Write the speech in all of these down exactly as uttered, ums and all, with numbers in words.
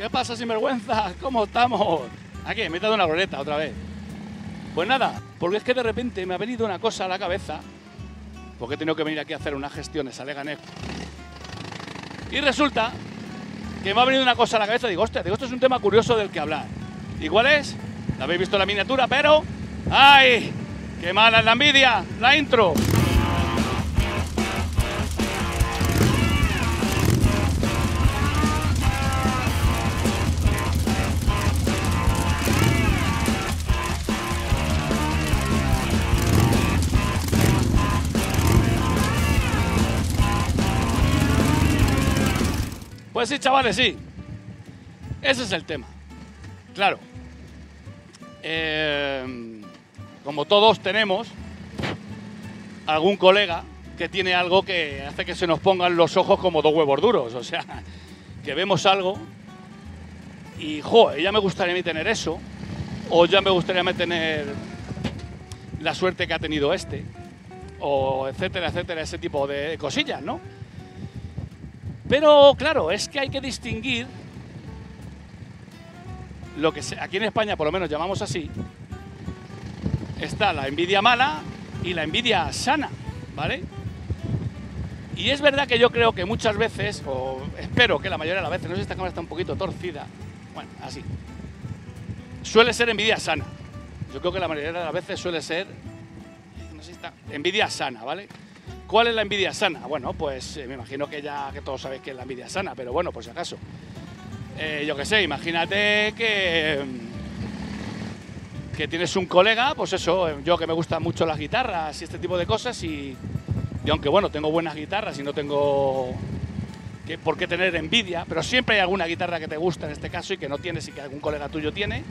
¿Qué pasa, sinvergüenza? ¿Cómo estamos? Aquí, me he dado una roleta otra vez. Pues nada, porque es que de repente me ha venido una cosa a la cabeza, porque he tenido que venir aquí a hacer unas gestiones a Leganés. Y resulta que me ha venido una cosa a la cabeza y digo, hostia, digo, esto es un tema curioso del que hablar. ¿Y cuál es? La habéis visto en la miniatura, pero... ¡ay! ¡Qué mala es la envidia! ¡La intro! Pues sí, chavales, sí. Ese es el tema. Claro. Eh, como todos tenemos algún colega que tiene algo que hace que se nos pongan los ojos como dos huevos duros. O sea, que vemos algo y, joder, ya me gustaría a mí tener eso. O ya me gustaría a mí tener la suerte que ha tenido este. O etcétera, etcétera, ese tipo de cosillas, ¿no? Pero, claro, es que hay que distinguir lo que se, aquí en España, por lo menos llamamos así, está la envidia mala y la envidia sana, ¿vale? Y es verdad que yo creo que muchas veces, o espero que la mayoría de las veces, no sé si esta cámara está un poquito torcida, bueno, así, suele ser envidia sana. Yo creo que la mayoría de las veces suele ser, no sé si está, envidia sana, ¿vale? ¿Cuál es la envidia sana? Bueno, pues eh, me imagino que ya que todos sabéis que es la envidia sana, pero bueno, por si acaso. Eh, yo qué sé, imagínate que, que tienes un colega, pues eso, yo que me gustan mucho las guitarras y este tipo de cosas, y, y aunque bueno, tengo buenas guitarras y no tengo que, por qué tener envidia, pero siempre hay alguna guitarra que te gusta en este caso y que no tienes y que algún colega tuyo tiene.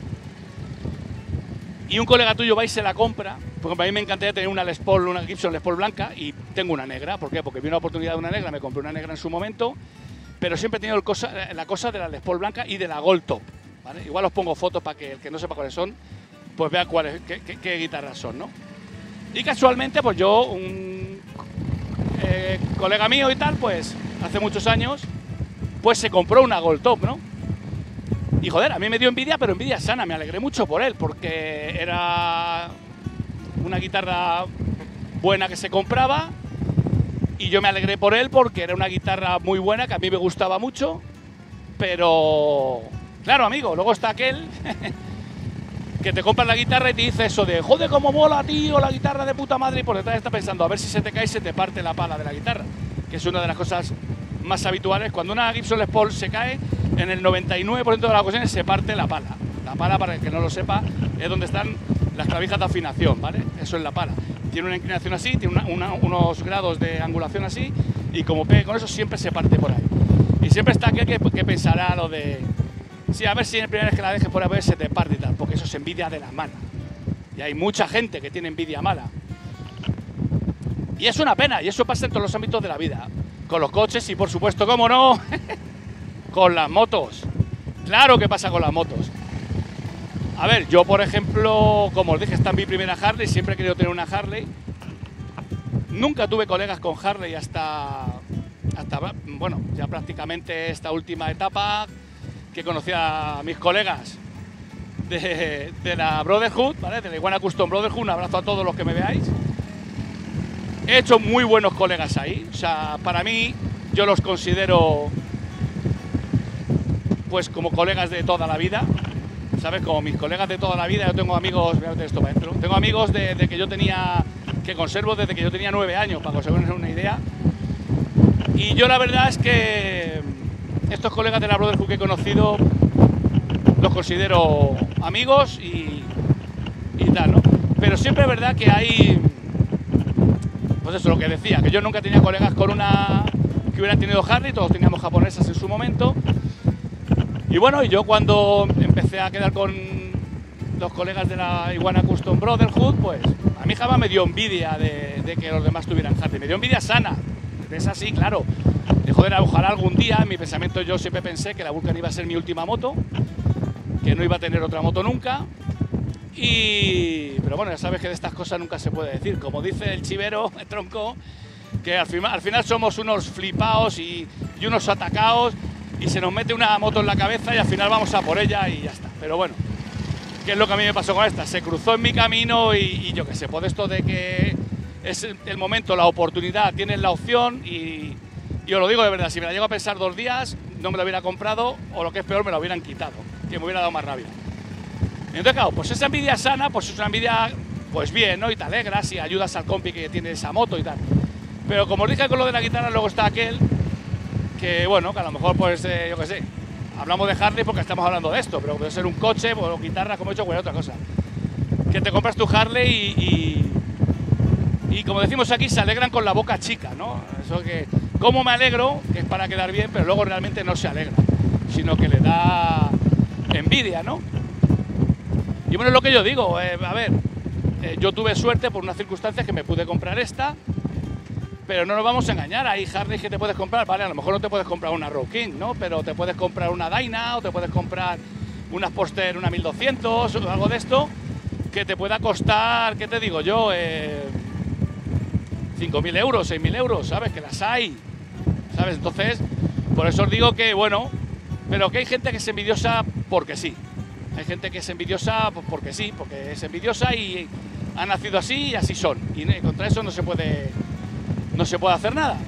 Y un colega tuyo va y se la compra. Por ejemplo, a mí me encantaría tener una Les Paul, una Gibson Les Paul blanca, y tengo una negra. ¿Por qué? Porque vi una oportunidad de una negra, me compré una negra en su momento, pero siempre he tenido el cosa, la cosa de la Les Paul blanca y de la Gold Top, ¿vale? Igual os pongo fotos para que el que no sepa cuáles son, pues vea cuáles, qué, qué, qué guitarras son, ¿no? Y casualmente, pues yo, un eh, colega mío y tal, pues hace muchos años, pues se compró una Gold Top, ¿no? Y joder, a mí me dio envidia, pero envidia sana, me alegré mucho por él, porque era una guitarra buena que se compraba y yo me alegré por él porque era una guitarra muy buena, que a mí me gustaba mucho, pero claro, amigo, luego está aquel que te compra la guitarra y te dice eso de joder, cómo mola, tío, la guitarra de puta madre, y por detrás está pensando a ver si se te cae y se te parte la pala de la guitarra, que es una de las cosas más habituales. Cuando una Gibson Les Paul se cae, en el noventa y nueve por ciento de las ocasiones se parte la pala. La pala, para el que no lo sepa, es donde están las clavijas de afinación, ¿vale? Eso es la pala. Tiene una inclinación así, tiene una, una, unos grados de angulación así, y como pegue con eso siempre se parte por ahí. Y siempre está aquel que, que pensará lo de, sí, a ver si en la primera vez que la dejes por ahí, a ver se te parte y tal, porque eso es envidia de la mala. Y hay mucha gente que tiene envidia mala. Y es una pena, y eso pasa en todos los ámbitos de la vida. Con los coches y, por supuesto, cómo no, con las motos. Claro que pasa con las motos. A ver, yo, por ejemplo, como os dije, esta es mi primera Harley, siempre he querido tener una Harley. Nunca tuve colegas con Harley hasta, hasta, bueno, ya prácticamente esta última etapa, que conocí a mis colegas de, de la Brotherhood, ¿vale? De la Iguana Custom Brotherhood. Un abrazo a todos los que me veáis. He hecho muy buenos colegas ahí, o sea, para mí, yo los considero pues como colegas de toda la vida, ¿sabes? Como mis colegas de toda la vida. Yo tengo amigos, voy a meter esto para adentro, tengo amigos de, de que yo tenía, que conservo desde que yo tenía nueve años, para que os hagáis una idea. Y yo la verdad es que estos colegas de la Brotherhood que he conocido, los considero amigos y, y tal, ¿no? Pero siempre es verdad que hay... Pues eso, lo que decía, que yo nunca tenía colegas con una que hubieran tenido Harley, todos teníamos japonesas en su momento. Y bueno, y yo cuando empecé a quedar con los colegas de la Iguana Custom Brotherhood, pues a mí jamás me dio envidia de, de que los demás tuvieran Harley, me dio envidia sana, es así, claro. De joder, ojalá algún día, en mi pensamiento yo siempre pensé que la Vulcan iba a ser mi última moto, que no iba a tener otra moto nunca. Y... pero bueno, ya sabes que de estas cosas nunca se puede decir. Como dice el chivero, el tronco, que al final, al final somos unos flipaos y, y unos atacados. y se nos mete una moto en la cabeza y al final vamos a por ella y ya está. Pero bueno, ¿qué es lo que a mí me pasó con esta? Se cruzó en mi camino y, y yo qué sé, pues esto de que es el, el momento, la oportunidad, tienes la opción y, y os lo digo de verdad, si me la llego a pensar dos días, no me la hubiera comprado o lo que es peor, me la hubieran quitado, que me hubiera dado más rabia. Entonces, claro, pues esa envidia sana, pues es una envidia, pues bien, ¿no? Y te alegras y ayudas al compi que tiene esa moto y tal. Pero como os dije con lo de la guitarra, luego está aquel que, bueno, que a lo mejor, pues, eh, yo qué sé, hablamos de Harley porque estamos hablando de esto, pero puede ser un coche o guitarra, como he hecho, cualquier otra cosa. Que te compras tu Harley y, y, y, como decimos aquí, se alegran con la boca chica, ¿no? Eso que, ¿cómo me alegro? Que es para quedar bien, pero luego realmente no se alegra, sino que le da envidia, ¿no? Y bueno, es lo que yo digo, eh, a ver, eh, yo tuve suerte por unas circunstancias que me pude comprar esta, pero no nos vamos a engañar, hay Harley que te puedes comprar, vale, a lo mejor no te puedes comprar una Road King, ¿no? Pero te puedes comprar una Dyna o te puedes comprar una Sportster, una mil doscientos o algo de esto, que te pueda costar, ¿qué te digo yo? Eh, cinco mil euros, seis mil euros, ¿sabes? Que las hay, ¿sabes? Entonces, por eso os digo que, bueno, pero que hay gente que es envidiosa porque sí. Hay gente que es envidiosa porque sí, porque es envidiosa y ha nacido así y así son. Y contra eso no se puede, no se puede hacer nada.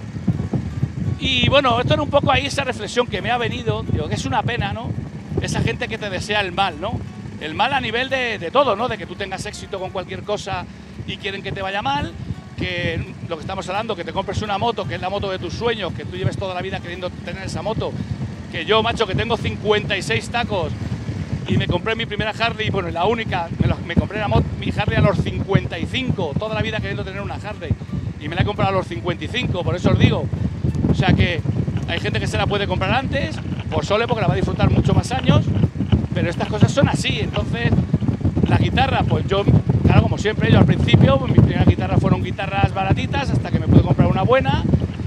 Y bueno, esto era un poco ahí esa reflexión que me ha venido, digo, que es una pena, ¿no? Esa gente que te desea el mal, ¿no? El mal a nivel de, de todo, ¿no? De que tú tengas éxito con cualquier cosa y quieren que te vaya mal, que lo que estamos hablando, que te compres una moto, que es la moto de tus sueños, que tú lleves toda la vida queriendo tener esa moto, que yo, macho, que tengo cincuenta y seis tacos y me compré mi primera Harley, bueno, la única, me, lo, me compré la moto, mi Harley a los cincuenta y cinco, toda la vida queriendo tener una Harley, y me la he comprado a los cincuenta y cinco, por eso os digo, o sea que hay gente que se la puede comprar antes, por sole, porque la va a disfrutar mucho más años, pero estas cosas son así. Entonces, la guitarra, pues yo, claro, como siempre, yo al principio, pues mis primeras guitarras fueron guitarras baratitas, hasta que me pude comprar una buena,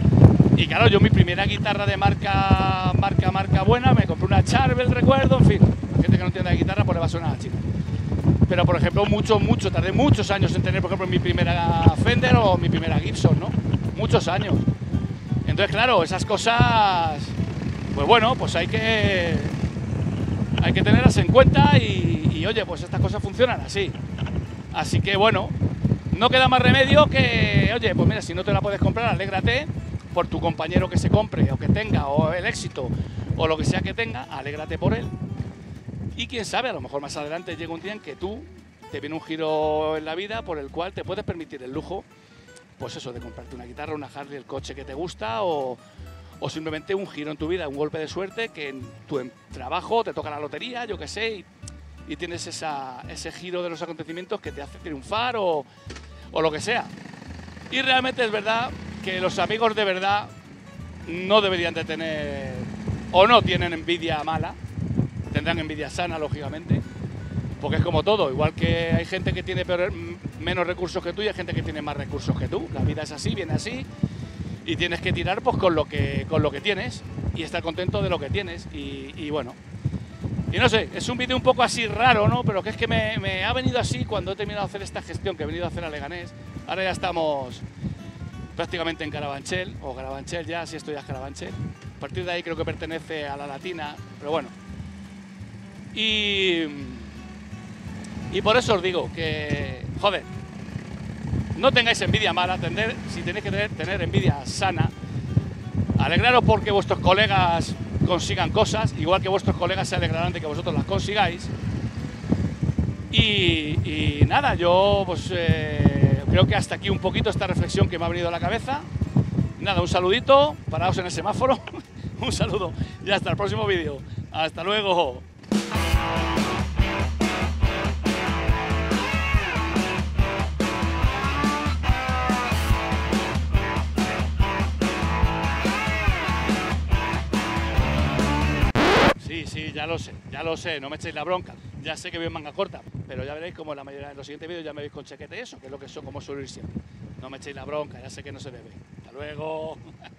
y claro, yo mi primera guitarra de marca, marca, marca buena, me compré una Charvel, recuerdo, en fin. Gente que no entiende de guitarra, pues le va a sonar a chino. Pero, por ejemplo, mucho, mucho, tardé muchos años en tener, por ejemplo, mi primera Fender o mi primera Gibson, ¿no? Muchos años. Entonces, claro, esas cosas, pues bueno, pues hay que, hay que tenerlas en cuenta y, y, oye, pues estas cosas funcionan así. Así que, bueno, no queda más remedio que, oye, pues mira, si no te la puedes comprar, alégrate por tu compañero que se compre o que tenga, o el éxito, o lo que sea que tenga, alégrate por él. Y quién sabe, a lo mejor más adelante llega un día en que tú te viene un giro en la vida por el cual te puedes permitir el lujo, pues eso, de comprarte una guitarra, una Harley, el coche que te gusta o, o simplemente un giro en tu vida, un golpe de suerte que en tu trabajo te toca la lotería, yo qué sé, y, y tienes esa, ese giro de los acontecimientos que te hace triunfar o, o lo que sea. Y realmente es verdad que los amigos de verdad no deberían de tener o no tienen envidia mala. Tendrán envidia sana, lógicamente, porque es como todo, igual que hay gente que tiene peor, menos recursos que tú y hay gente que tiene más recursos que tú. La vida es así, viene así, y tienes que tirar pues con lo que, con lo que tienes y estar contento de lo que tienes. Y, y bueno, y no sé, es un vídeo un poco así raro, ¿no? Pero que es que me, me ha venido así cuando he terminado de hacer esta gestión que he venido a hacer a Leganés. Ahora ya estamos prácticamente en Carabanchel, o Carabanchel ya, si esto ya es Carabanchel. A partir de ahí creo que pertenece a la Latina, pero bueno. Y, y por eso os digo que, joder, no tengáis envidia mala, tener, si tenéis que tener, tener envidia sana, alegraros porque vuestros colegas consigan cosas, igual que vuestros colegas se alegrarán de que vosotros las consigáis. Y, y nada, yo pues eh, creo que hasta aquí un poquito esta reflexión que me ha venido a la cabeza. Nada, un saludito, paraos en el semáforo, un saludo y hasta el próximo vídeo. Hasta luego. Sí, sí, ya lo sé, ya lo sé, no me echéis la bronca. Ya sé que voy en manga corta, pero ya veréis como en la mayoría de los siguientes vídeos ya me veis con chaqueta y eso, que es lo que son, como suelo ir siempre. No me echéis la bronca, ya sé que no se debe. Hasta luego.